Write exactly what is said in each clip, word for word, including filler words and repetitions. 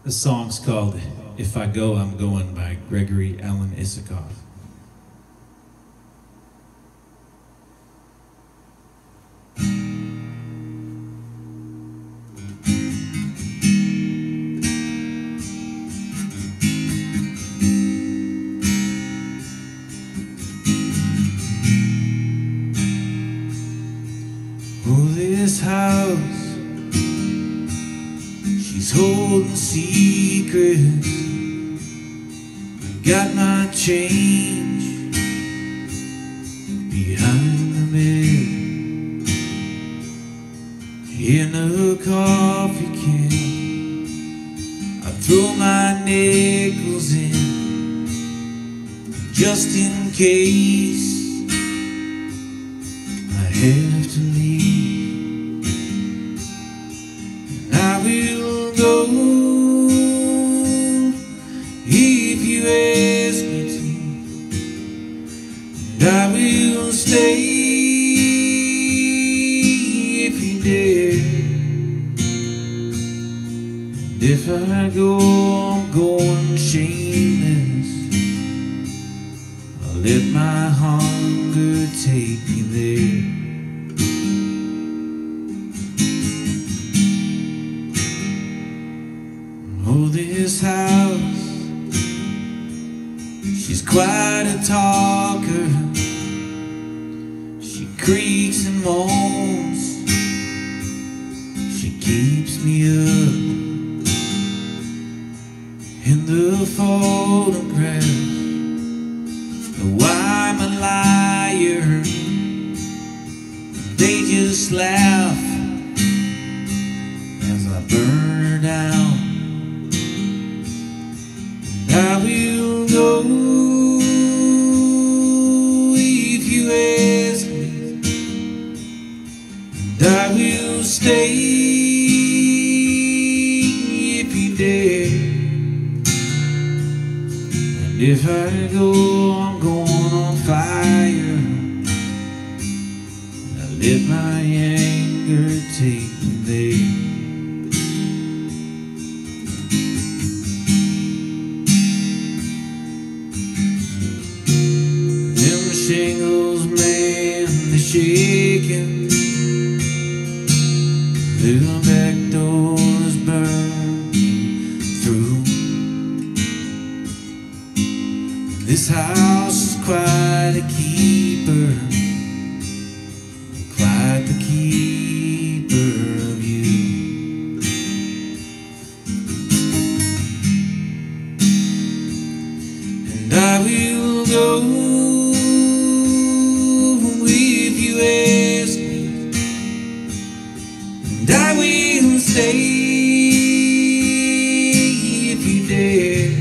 The song's called If I Go, I'm Going by Gregory Alan Isakov. Oh, this house, she's holding secrets. I got my change behind the bed in a coffee can. I throw my nickels in just in case I have to leave. I will go if you ask me to, and I will stay if you dare. And if I go, I'm going shameless. I'll let my hunger take me there. Oh, this house, she's quite a talker. She creaks and moans, she keeps me up. In the photograph, though I'm a liar, they just laugh as I burn her down. I will go if you ask me, and I will stay if you dare. And if I go, I'm going on fire. I let my anger take me there. Shingles, man, they're shaking. The back door's burned through. This house is quite a keeper, quite the keeper of you. And I will go ask me, and I will stay if you dare.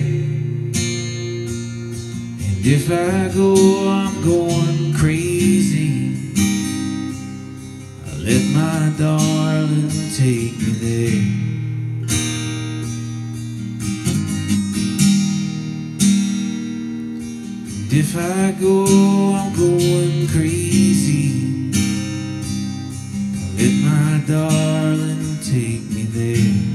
And if I go, I'm going crazy. I let my darling take me there. And if I go, I'm going crazy. Let my darling take me there.